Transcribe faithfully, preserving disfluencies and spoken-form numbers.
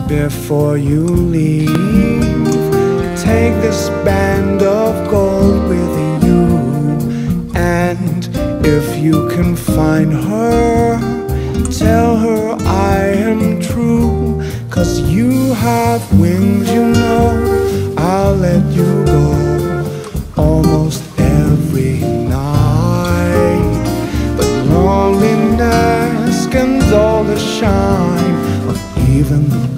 before you leave. Take this band of gold with you, and if you can find her, tell her I am true. 'Cause you have wings, you know, I'll let you go almost every night. But loneliness can dull the shine of even the